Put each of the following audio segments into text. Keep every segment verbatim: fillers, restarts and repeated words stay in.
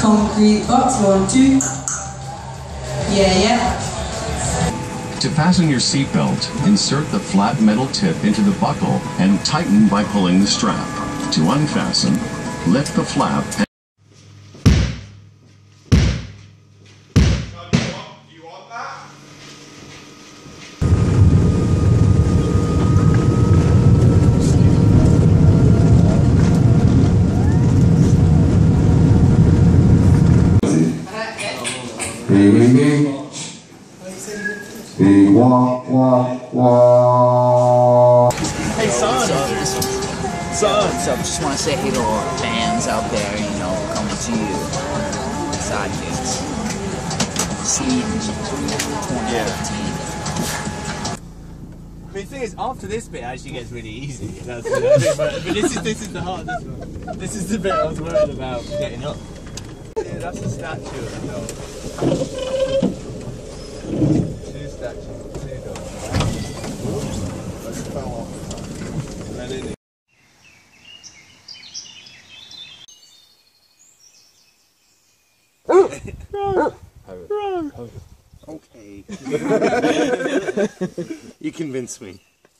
concrete box, one, two. Yeah, yeah. To fasten your seatbelt, insert the flat metal tip into the buckle and tighten by pulling the strap. To unfasten, lift the flap and Wah, wah, wah. Hey, son. Son. What's up? Just want to say hey to all the fans out there, you know, coming to you. Sidekicks. Seed twenty fifteen. I mean, the thing is, after this bit, it actually gets really easy. That's the thing, but, but this is this is the hardest one. This is the bit I was worried about getting up. Yeah, that's a statue of the dog. Two statues, two dogs. Let's fell off. And then it. Okay. You convinced me.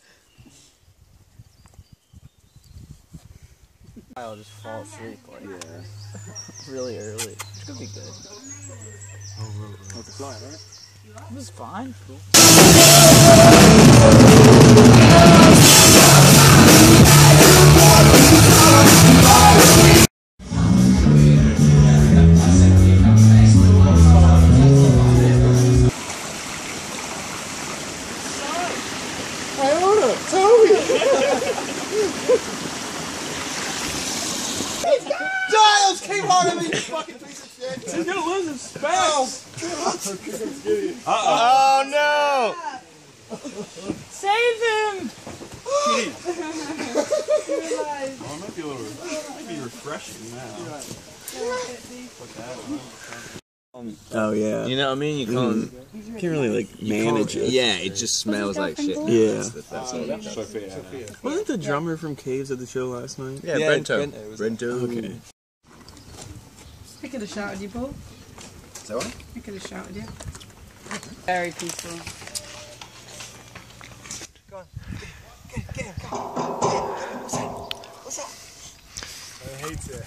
I'll just fall asleep like yeah. really early. It's gonna be good. Oh, really? How's the flight, right? It was fine. Cool. Giles, keep on me, you fucking piece of shit! He's gonna lose his specs! Uh oh! Oh no! Save him! Oh, it might be a little, might be refreshing now. Um, oh yeah. You know what I mean? You can't, mm. you can't really like manage it. Yeah, it just smells like shit. Yeah. That's, the, that's all that does. Wasn't the drummer from Caves at the show last night? Yeah, yeah Brento. Brento. Okay. I could have shouted you, Paul. Is that what? I could have shouted you. Very peaceful. Go on. Get, get, get, go. What's that? What's that? I hate it.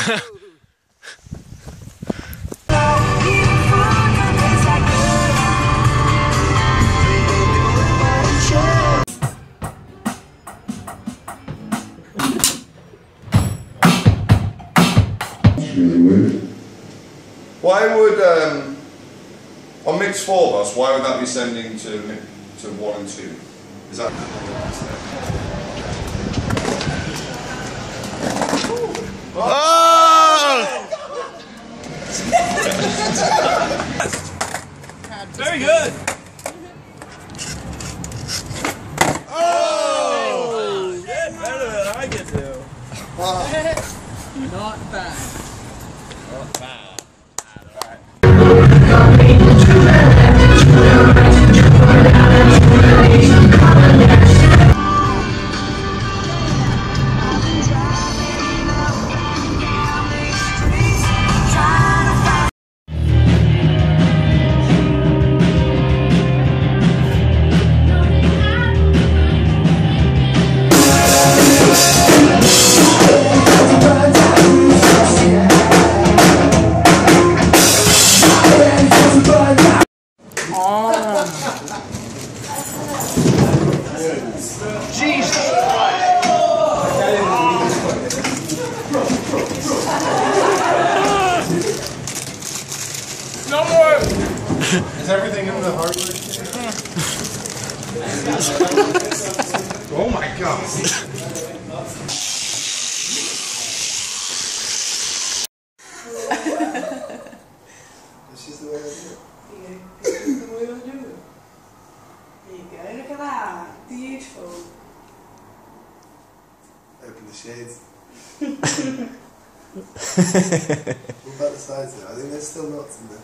Why would, um, on mix four bus, why would that be sending to to one and two? Is that... Oh! Very good! Oh! Yeah, better than I get to. Not bad. Not bad. No more! Is everything in the hardware? Oh my god! This is the way I do it. This is the way I do it. There you go, look at that. Beautiful. Open the shades. What about the sides there? I think there's still knots in there.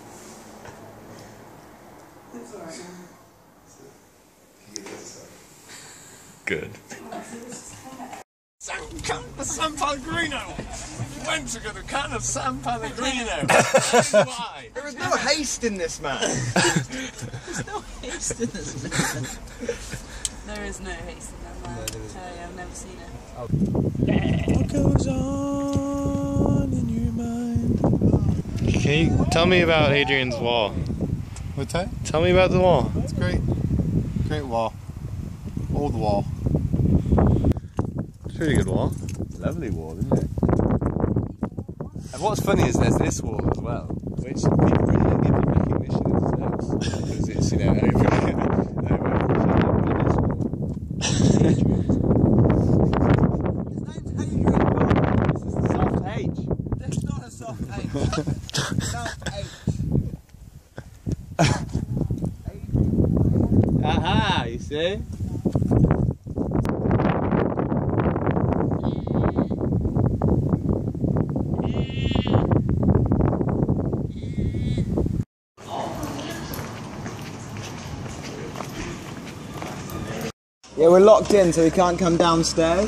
That's alright now. Can you get this out? Good. San Pellegrino! went to get a can of San Pellegrino. That's why. There was no haste in this, man. There's no haste in this man. There is no haste in that man. No, there isn't. I've never seen it. What goes on in your mind? Can you tell me about Adrian's wall? What's that? Tell me about the wall. It's great. Great wall. Old wall. It's a pretty good wall. Lovely wall, isn't it? And what's funny is there's this wall as well, which people really don't give it recognition it deserves. Because it's, you know, over, over this wall. This is the soft H. That's not a soft H. Soft H. Aha, you see? Yeah, we're locked in, so we can't come downstairs.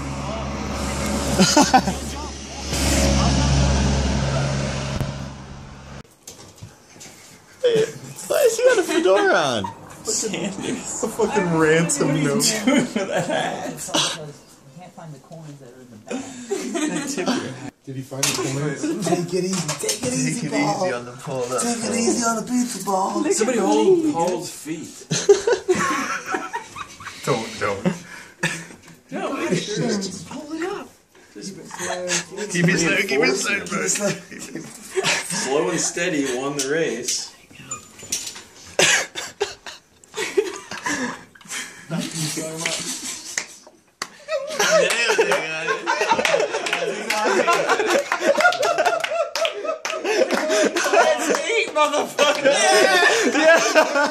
Why has he got a fedora on? Sanders. A fucking ransom note. It's all because you can't find the coins that are in the bag. Did he find the coins? Take it easy, take it easy, Take it easy on the pull up. Take it easy on the pizza ball. Somebody hold Paul's feet. Don't, don't. No, wait, just pull it up. Just Keep it slow, keep it slow, bro. slow and steady won the race. Thank you so much. Nailed it, guys. Let's eat, motherfucker! Yeah!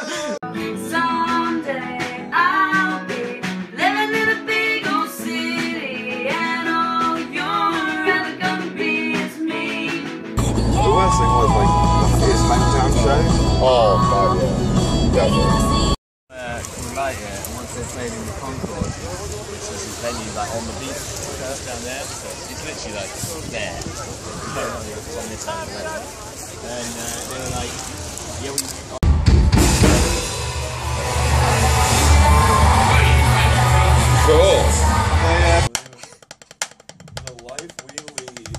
Someday I'll be living in a big old city, and all you're ever gonna be is me. The worst thing was like the SmackDown show. Oh, God, yeah. Definitely. Uh, right, yeah, and once they're playing in the concourse, which is this venue like on the beach first down there, so it's literally like there. You don't know it's on this side of the road. And uh, they were like, yeah, we. Cool. The life we lead.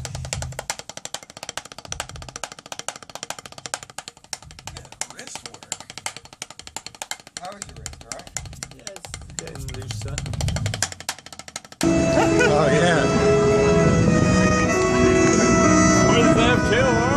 Yeah, wrist work. How is your wrist, alright? Yeah, it's getting looser. Oh, yeah. Where does that kill world?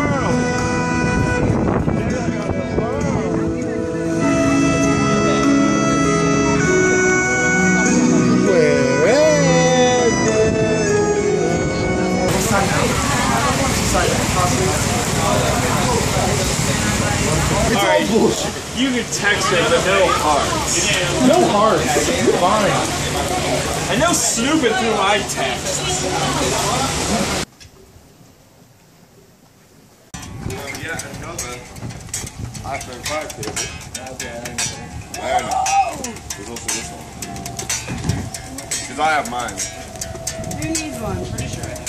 Alright, you can text it, but no hearts. No hearts. Fine. I know snooping through my texts. Yeah, another iPhone five case. Okay, I own it. There's also this one. Because I have mine. Who needs one? Pretty sure I have.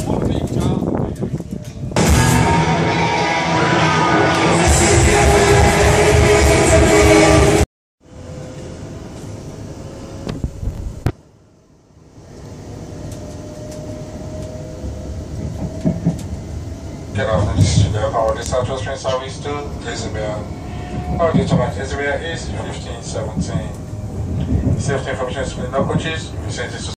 Good afternoon, this is Julia Power. This Southwest Train Service to Elizabeth. Our department Elizabeth is fifteen seventeen. Safety information is within no coaches. We send this to